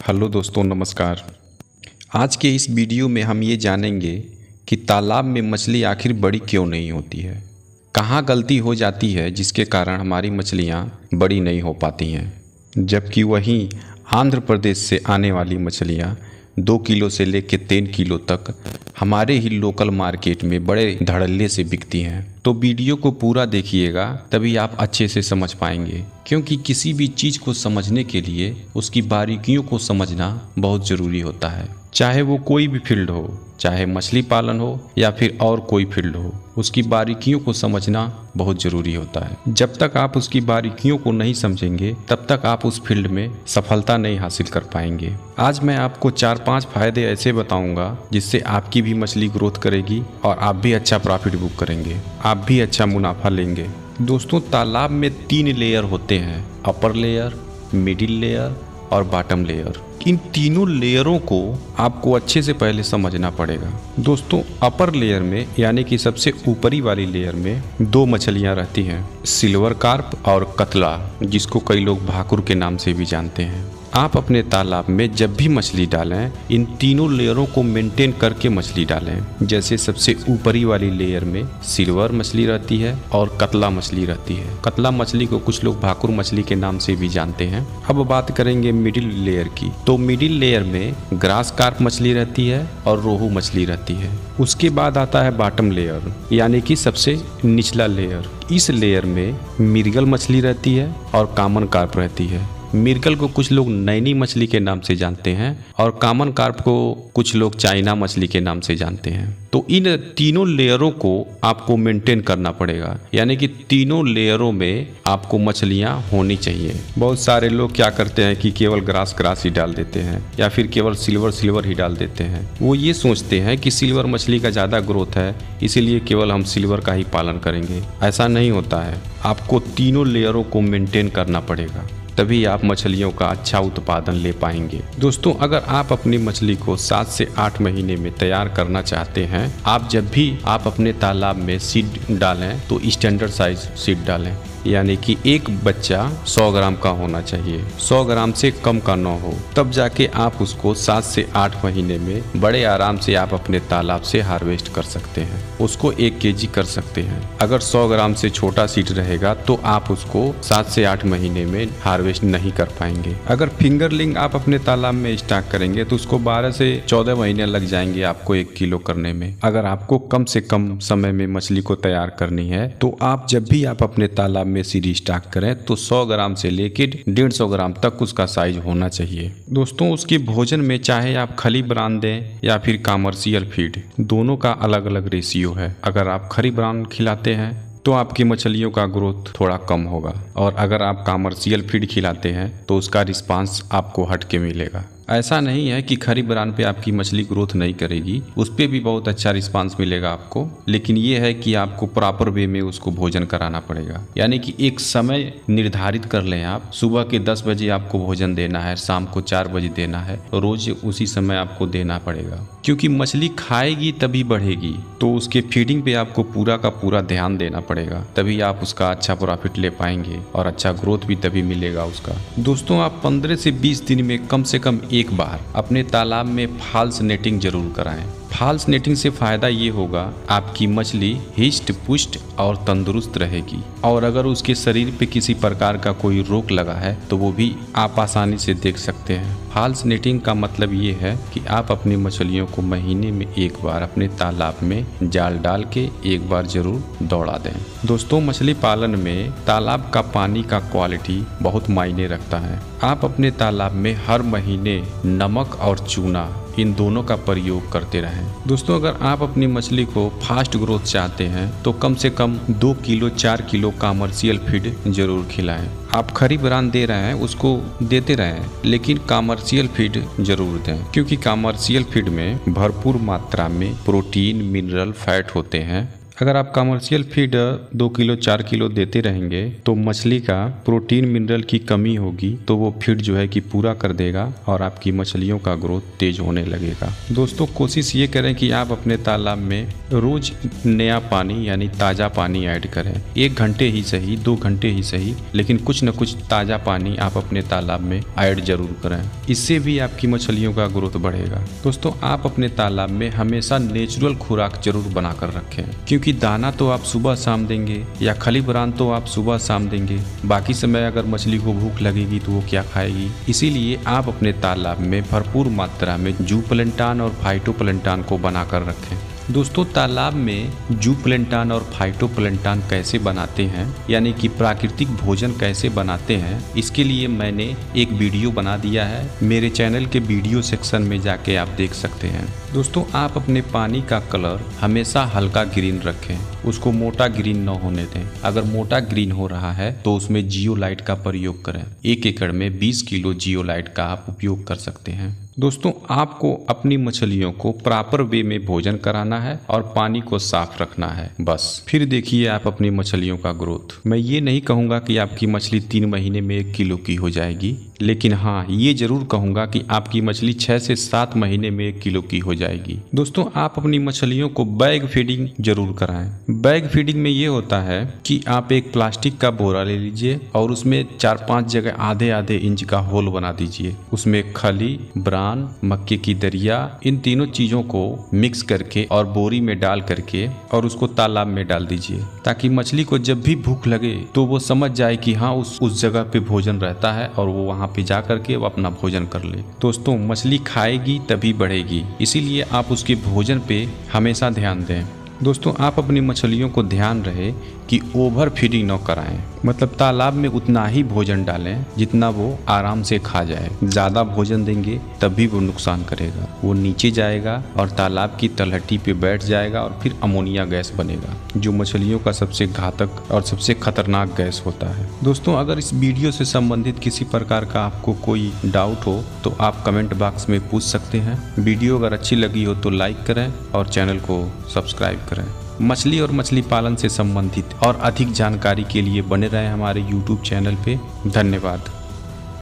Hello दोस्तों, नमस्कार। आज के इस वीडियो में हम ये जानेंगे कि तालाब में मछली आखिर बड़ी क्यों नहीं होती है। कहाँ गलती हो जाती है जिसके कारण हमारी मछलियाँ बड़ी नहीं हो पाती हैं, जबकि वहीं आंध्र प्रदेश से आने वाली मछलियाँ 2 किलो से लेकर 3 किलो तक हमारे ही लोकल मार्केट में बड़े धड़ल्ले से बिकती हैं। तो वीडियो को पूरा देखिएगा, तभी आप अच्छे से समझ पाएंगे, क्योंकि किसी भी चीज़ को समझने के लिए उसकी बारीकियों को समझना बहुत ज़रूरी होता है। चाहे वो कोई भी फील्ड हो, चाहे मछली पालन हो या फिर और कोई फील्ड हो, उसकी बारीकियों को समझना बहुत ज़रूरी होता है। जब तक आप उसकी बारीकियों को नहीं समझेंगे तब तक आप उस फील्ड में सफलता नहीं हासिल कर पाएंगे। आज मैं आपको 4-5 फायदे ऐसे बताऊंगा जिससे आपकी भी मछली ग्रोथ करेगी और आप भी अच्छा प्रॉफिट बुक करेंगे, आप भी अच्छा मुनाफा लेंगे। दोस्तों, तालाब में 3 लेयर होते हैं, अपर लेयर, मिडिल लेयर और बॉटम लेयर। इन तीनों लेयरों को आपको अच्छे से पहले समझना पड़ेगा। दोस्तों, अपर लेयर में यानी कि सबसे ऊपरी वाली लेयर में 2 मछलियां रहती हैं, सिल्वर कार्प और कतला, जिसको कई लोग भाकुर के नाम से भी जानते हैं। आप अपने तालाब में जब भी मछली डालें, इन तीनों लेयरों को मेंटेन करके मछली डालें। जैसे सबसे ऊपरी वाली लेयर में सिल्वर मछली रहती है और कतला मछली रहती है। कतला मछली को कुछ लोग भाकुर मछली के नाम से भी जानते हैं। अब बात करेंगे मिडिल लेयर की। तो मिडिल लेयर में ग्रास कार्प मछली रहती है और रोहू मछली रहती है। उसके बाद आता है बॉटम लेयर, यानी कि सबसे निचला लेयर। इस लेयर में मिर्गल मछली रहती है और कॉमन कार्प रहती है। मिर्गल को कुछ लोग नैनी मछली के नाम से जानते हैं और कॉमन कार्प को कुछ लोग चाइना मछली के नाम से जानते हैं। तो इन तीनों लेयरों को आपको मेंटेन करना पड़ेगा, यानी कि तीनों लेयरों में आपको मछलियां होनी चाहिए। बहुत सारे लोग क्या करते हैं कि केवल ग्रास ही डाल देते हैं या फिर केवल सिल्वर ही डाल देते हैं। वो ये सोचते हैं कि सिल्वर मछली का ज़्यादा ग्रोथ है, इसीलिए केवल हम सिल्वर का ही पालन करेंगे। ऐसा नहीं होता है। आपको तीनों लेयरों को मेंटेन करना पड़ेगा, तभी आप मछलियों का अच्छा उत्पादन ले पाएंगे। दोस्तों, अगर आप अपनी मछली को 7 से 8 महीने में तैयार करना चाहते हैं, आप जब भी आप अपने तालाब में सीड डालें तो स्टैंडर्ड साइज सीड डालें, यानी कि एक बच्चा 100 ग्राम का होना चाहिए, 100 ग्राम से कम का ना हो। तब जाके आप उसको 7 से 8 महीने में बड़े आराम से आप अपने तालाब से हार्वेस्ट कर सकते हैं। उसको 1 केजी कर सकते हैं। अगर 100 ग्राम से छोटा सीड रहेगा तो आप उसको 7 से 8 महीने में हार्वेस्ट नहीं कर पाएंगे। अगर फिंगरलिंग आप अपने तालाब में स्टॉक करेंगे तो उसको 12 से 14 महीने लग जाएंगे आपको 1 किलो करने में। अगर आपको कम से कम समय में मछली को तैयार करनी है तो आप जब भी आप अपने तालाब में सीडी स्टॉक करें तो 100 ग्राम से लेकर 150 ग्राम तक उसका साइज होना चाहिए। दोस्तों, उसके भोजन में चाहे आप खली ब्रांड दें या फिर कमर्शियल फीड, दोनों का अलग अलग रेशियो है। अगर आप खली ब्रांड खिलाते हैं तो आपकी मछलियों का ग्रोथ थोड़ा कम होगा, और अगर आप कमर्शियल फीड खिलाते हैं तो उसका रिस्पांस आपको हट के मिलेगा। ऐसा नहीं है कि खरी ब्रांड पे आपकी मछली ग्रोथ नहीं करेगी, उस पर भी बहुत अच्छा रिस्पांस मिलेगा आपको, लेकिन ये है कि आपको प्रॉपर वे में उसको भोजन कराना पड़ेगा। यानी कि एक समय निर्धारित कर लें आप, सुबह के 10 बजे आपको भोजन देना है, शाम को 4 बजे देना है, रोज उसी समय आपको देना पड़ेगा, क्योंकि मछली खाएगी तभी बढ़ेगी। तो उसके फीडिंग पे आपको पूरा का पूरा ध्यान देना पड़ेगा, तभी आप उसका अच्छा प्रॉफिट ले पाएंगे और अच्छा ग्रोथ भी तभी मिलेगा उसका। दोस्तों, आप 15 से 20 दिन में कम से कम एक बार अपने तालाब में फॉल्स नेटिंग जरूर कराएं। फॉल्स नेटिंग से फायदा ये होगा, आपकी मछली हिस्ट पुष्ट और तंदुरुस्त रहेगी, और अगर उसके शरीर पे किसी प्रकार का कोई रोग लगा है तो वो भी आप आसानी से देख सकते हैं। फॉल्स नेटिंग का मतलब ये है कि आप अपनी मछलियों को महीने में एक बार अपने तालाब में जाल डाल के एक बार जरूर दौड़ा दें। दोस्तों, मछली पालन में तालाब का पानी का क्वालिटी बहुत मायने रखता है। आप अपने तालाब में हर महीने नमक और चूना, इन दोनों का प्रयोग करते रहें। दोस्तों, अगर आप अपनी मछली को फास्ट ग्रोथ चाहते हैं तो कम से कम 2 किलो 4 किलो कमर्शियल फीड जरूर खिलाएं। आप खरी ब्रांड दे रहे हैं उसको देते रहें, लेकिन कमर्शियल फीड जरूर दें, क्योंकि कमर्शियल फीड में भरपूर मात्रा में प्रोटीन, मिनरल, फैट होते हैं अगर आप कमर्शियल फीड 2 किलो 4 किलो देते रहेंगे तो मछली का प्रोटीन मिनरल की कमी होगी, तो वो फीड जो है कि पूरा कर देगा और आपकी मछलियों का ग्रोथ तेज होने लगेगा। दोस्तों कोशिश ये करें कि आप अपने तालाब में रोज नया पानी यानी ताज़ा पानी ऐड करें। 1 घंटे ही सही, 2 घंटे ही सही, लेकिन कुछ न कुछ ताज़ा पानी आप अपने तालाब में ऐड जरूर करें। इससे भी आपकी मछलियों का ग्रोथ बढ़ेगा। दोस्तों आप अपने तालाब में हमेशा नेचुरल खुराक जरूर बनाकर रखें, क्योंकि दाना तो आप सुबह शाम देंगे या खली बरान तो आप सुबह शाम देंगे, बाकी समय अगर मछली को भूख लगेगी तो वो क्या खाएगी। इसीलिए आप अपने तालाब में भरपूर मात्रा में जूप्लैंटन और फाइटोप्लैंटन को बनाकर रखें। दोस्तों तालाब में जूप्लैंटन और फाइटोप्लैंटन कैसे बनाते हैं, यानी कि प्राकृतिक भोजन कैसे बनाते हैं, इसके लिए मैंने एक वीडियो बना दिया है। मेरे चैनल के वीडियो सेक्शन में जाके आप देख सकते हैं। दोस्तों आप अपने पानी का कलर हमेशा हल्का ग्रीन रखें, उसको मोटा ग्रीन न होने दें। अगर मोटा ग्रीन हो रहा है तो उसमें जियोलाइट का प्रयोग करें। 1 एकड़ में 20 किलो जियोलाइट का आप उपयोग कर सकते हैं। दोस्तों आपको अपनी मछलियों को प्रॉपर वे में भोजन कराना है और पानी को साफ रखना है, बस। फिर देखिए आप अपनी मछलियों का ग्रोथ। मैं ये नहीं कहूँगा कि आपकी मछली 3 महीने में 1 किलो की हो जाएगी, लेकिन हाँ ये जरूर कहूँगा कि आपकी मछली 6 से 7 महीने में 1 किलो की हो जाएगी। दोस्तों आप अपनी मछलियों को बैग फीडिंग जरूर कराएं। बैग फीडिंग में ये होता है कि आप एक प्लास्टिक का बोरा ले लीजिए और उसमें 4-5 जगह आधे इंच का होल बना दीजिए। उसमें खली, ब्रान, मक्के की दरिया, इन तीनों चीजों को मिक्स करके और बोरी में डाल करके और उसको तालाब में डाल दीजिए, ताकि मछली को जब भी भूख लगे तो वो समझ जाए कि हाँ उस जगह पे भोजन रहता है और वो वहाँ पे जा करके वो अपना भोजन कर ले। दोस्तों मछली खाएगी तभी बढ़ेगी, इसीलिए आप उसके भोजन पे हमेशा ध्यान दें। दोस्तों आप अपनी मछलियों को ध्यान रहे कि ओवर फीडिंग न कराएं, मतलब तालाब में उतना ही भोजन डालें जितना वो आराम से खा जाए। ज़्यादा भोजन देंगे तभी वो नुकसान करेगा, वो नीचे जाएगा और तालाब की तलहटी पे बैठ जाएगा और फिर अमोनिया गैस बनेगा, जो मछलियों का सबसे घातक और सबसे खतरनाक गैस होता है। दोस्तों अगर इस वीडियो से संबंधित किसी प्रकार का आपको कोई डाउट हो तो आप कमेंट बॉक्स में पूछ सकते हैं। वीडियो अगर अच्छी लगी हो तो लाइक करें और चैनल को सब्सक्राइब करें। मछली और मछली पालन से संबंधित और अधिक जानकारी के लिए बने रहें हमारे YouTube चैनल पे। धन्यवाद।